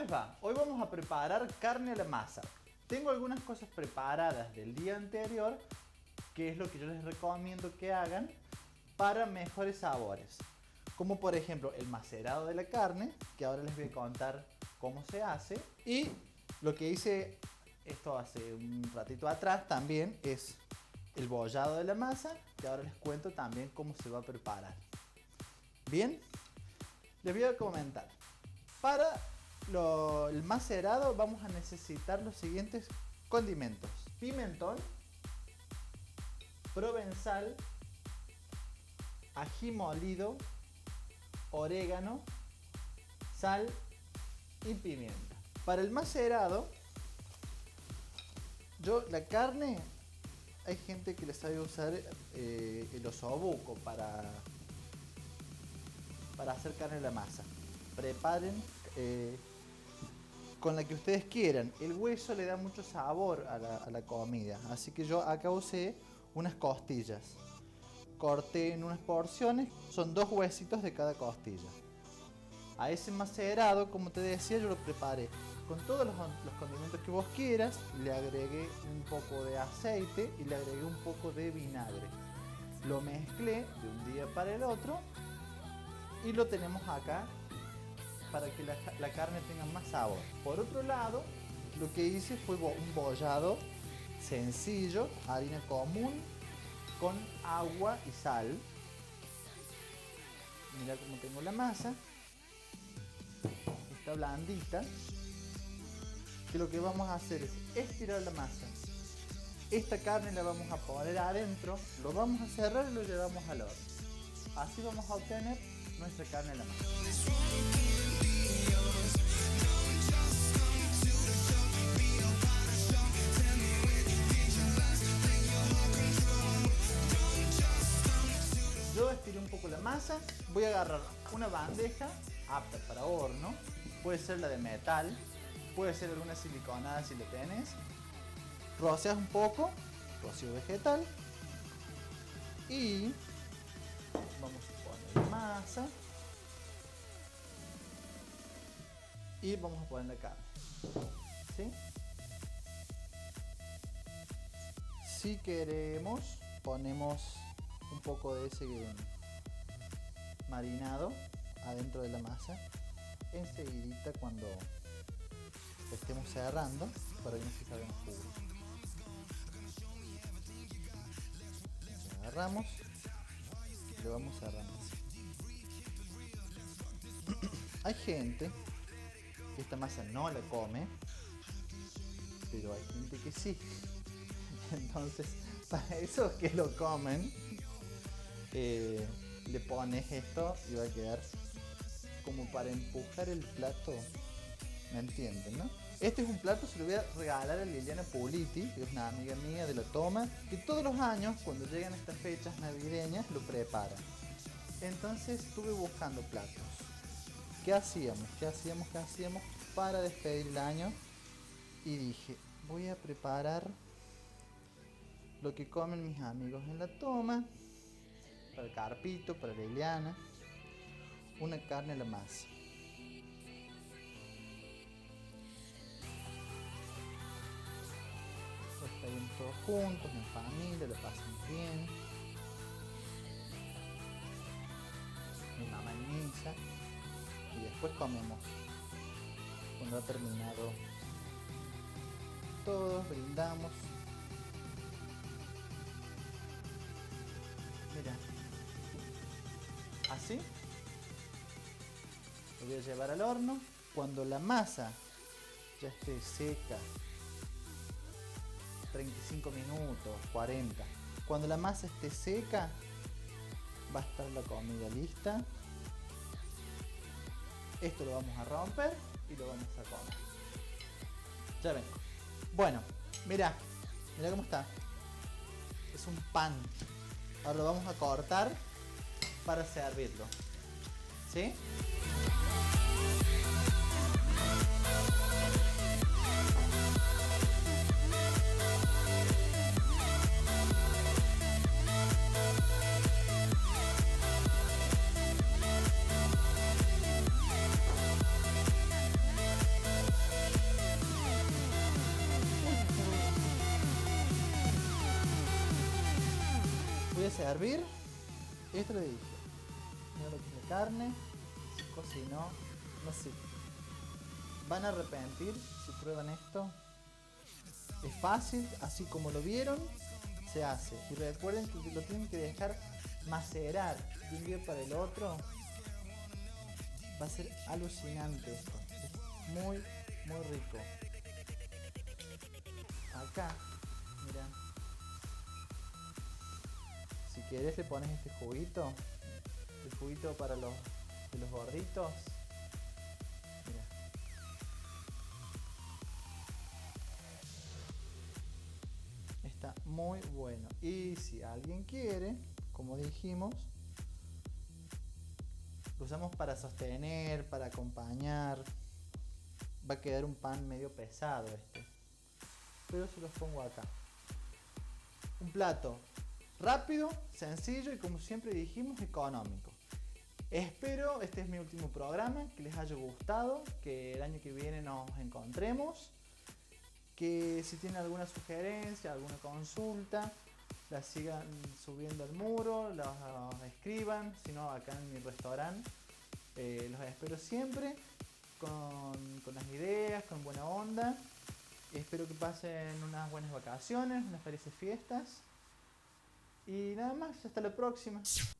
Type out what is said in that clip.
les va? Hoy vamos a preparar carne a la masa. Tengo algunas cosas preparadas del día anterior, que es lo que yo les recomiendo que hagan para mejores sabores. Como por ejemplo el macerado de la carne, que ahora les voy a contar cómo se hace. Y lo que hice esto hace un ratito atrás también es el bollado de la masa, que ahora les cuento también cómo se va a preparar. Bien, les voy a comentar. Para el macerado vamos a necesitar los siguientes condimentos: pimentón, provenzal, ají molido, orégano, sal y pimienta. Para el macerado, la carne, hay gente que le sabe usar el osobuco para hacer carne a la masa. Preparen con la que ustedes quieran. El hueso le da mucho sabor a la comida, así que yo acá usé unas costillas. Corté en unas porciones, son 2 huesitos de cada costilla. A ese macerado, como te decía, yo lo preparé con todos los condimentos que vos quieras. Le agregué un poco de aceite y le agregué un poco de vinagre. Lo mezclé de un día para el otro y lo tenemos acá para que la carne tenga más sabor. Por otro lado, lo que hice fue un bollado sencillo, harina común con agua y sal. Mira cómo tengo la masa, está blandita. Que lo que vamos a hacer es estirar la masa. Esta carne la vamos a poner adentro, lo vamos a cerrar y lo llevamos al horno. Así vamos a obtener nuestra carne a la masa. Yo estiré un poco la masa, voy a agarrar una bandeja apta para horno, puede ser la de metal, puede ser alguna siliconada si lo tenés. Roceas un poco, rocío vegetal, y vamos a poner masa y vamos a poner la carne, ¿sí? Si queremos, ponemos un poco de ese marinado adentro de la masa enseguidita cuando estemos cerrando, para que no se salgan jugos. Agarramos y lo vamos cerrando así. Hay gente que esta masa no la come, pero hay gente que sí. Entonces, para esos que lo comen, le pones esto y va a quedar como para empujar el plato, ¿me entienden, no? Este es un plato, se lo voy a regalar a Liliana Puliti, que es una amiga mía de La Toma, que todos los años, cuando llegan estas fechas navideñas, lo prepara. Entonces estuve buscando platos. ¿Qué hacíamos para despedir el año? Y dije, voy a preparar lo que comen mis amigos en La Toma, para el Carpito, para Liliana, una carne a la masa. Están todos juntos, en familia, lo pasan bien. Mi mamá en misa. Y después comemos. Cuando ha terminado todos, brindamos. Mira. Así. Lo voy a llevar al horno. Cuando la masa ya esté seca, 35 minutos, 40. Cuando la masa esté seca, va a estar la comida lista. Esto lo vamos a romper y lo vamos a comer. Ya vengo. Bueno, mira cómo está. Es un pan. Ahora lo vamos a cortar para servirlo. ¿Sí? a servir. Esto lo dije. Mira lo que es la carne. Se cocinó. No sé. Van a arrepentir si prueban esto. Es fácil, así como lo vieron, se hace. Y recuerden que lo tienen que dejar macerar de un día para el otro. Va a ser alucinante esto. Es muy, muy rico. Acá, mira. Si quieres le pones este juguito. El juguito para de los gorditos. Mira. Está muy bueno. Y si alguien quiere, como dijimos, lo usamos para sostener, para acompañar. Va a quedar un pan medio pesado este. Pero se los pongo acá. Un plato rápido, sencillo y como siempre dijimos, económico. Espero, este es mi último programa, que les haya gustado, que el año que viene nos encontremos, que si tienen alguna sugerencia, alguna consulta, la sigan subiendo al muro, los escriban, si no acá en mi restaurante. Los espero siempre con las ideas, con buena onda. Espero que pasen unas buenas vacaciones, unas felices fiestas. Y nada más, hasta la próxima.